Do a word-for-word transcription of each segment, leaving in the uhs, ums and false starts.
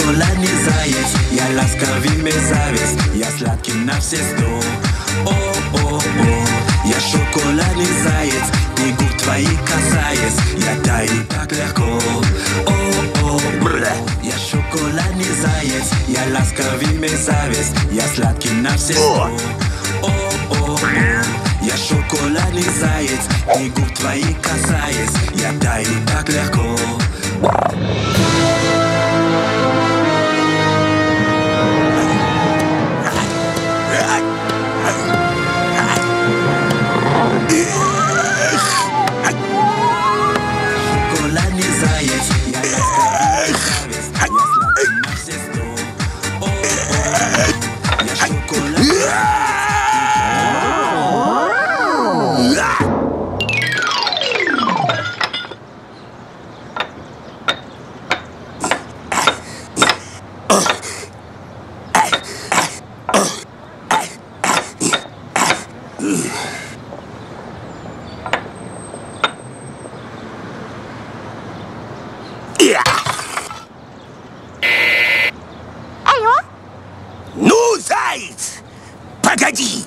шоколадный заяц, я ласковыми зависть, я сладкий на все сто. О-о-о, я шоколадный заяц, и губ твоих касаясь, я таю так легко. О-о-о, я шоколадный заяц, я ласковыми зависть, я сладкий на все сто. О-о-о, я шоколадный заяц, и губ твоих касаясь, я таю так легко. Шоколадный заяц, я ласковый зависть, я сладкий на все сто. О-о-о, я шоколадный заяц. Ну, заяц, погоди!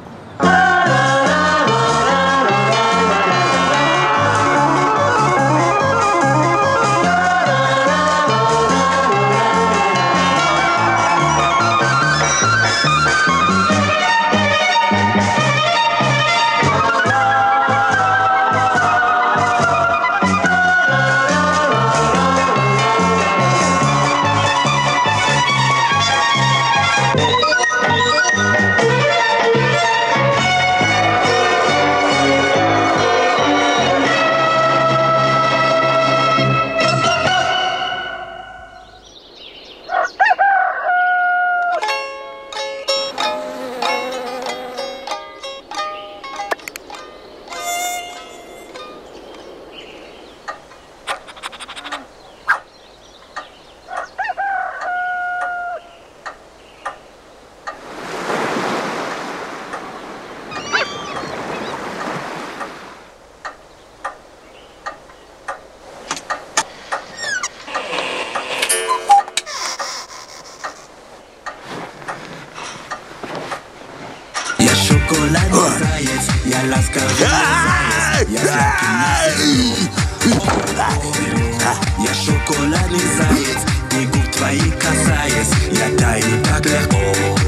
Шоколадный заяц, я ласковый заяц, я сладкий на все сто. Я шоколадный заяц, и губ твоих касаясь, я таю так легко.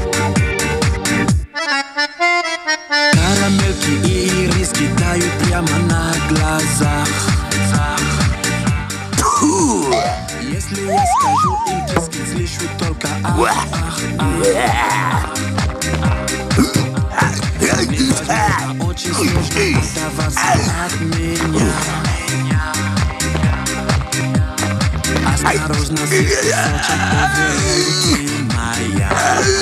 Карамельки и ириски тают прямо на глазах. Если я скажу им киски, слышу только ах, ах, ах. Очень сложно оставаться от меня. Осторожно, кусочек повернути моя.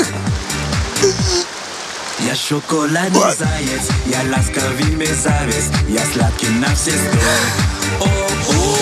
Я шоколадный заяц, я ласковыми зависть, я сладкий на все сто. О-о-о.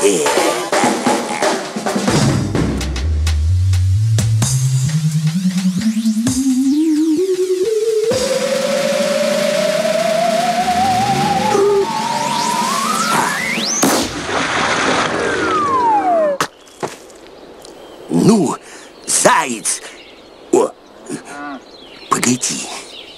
Ну, заяц! О, погоди.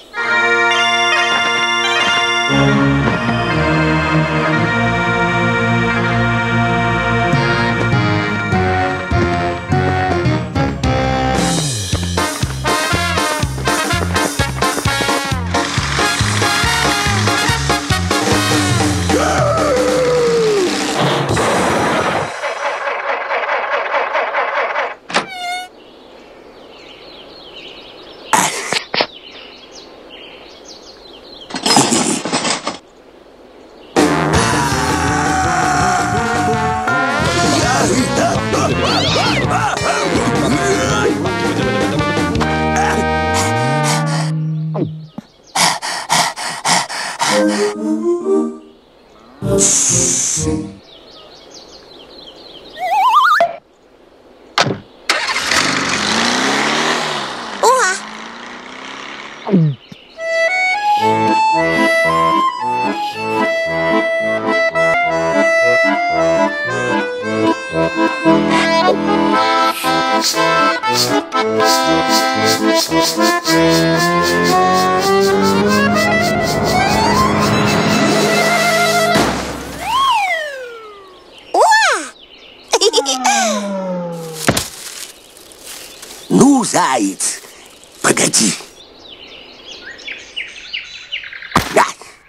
Ну, заяц, погоди. Да.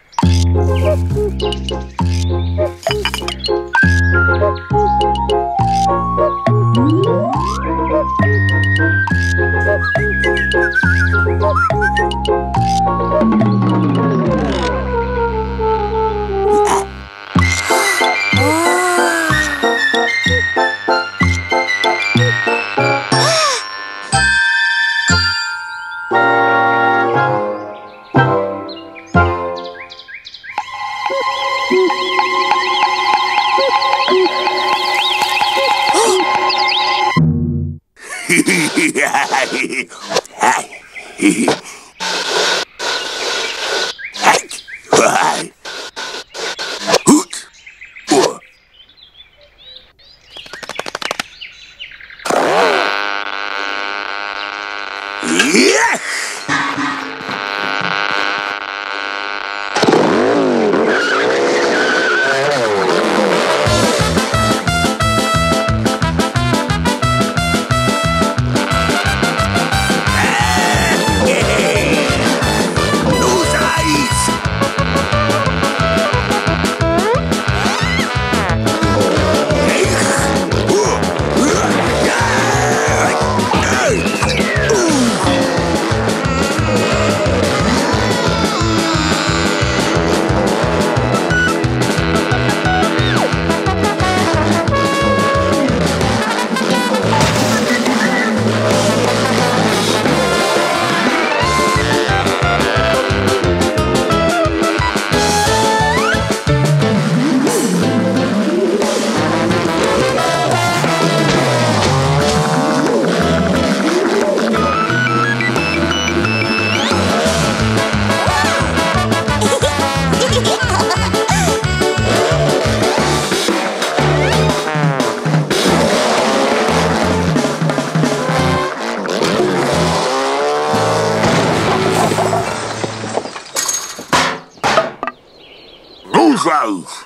Заяц!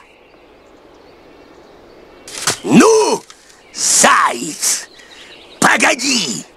Ну, заяц, погоди!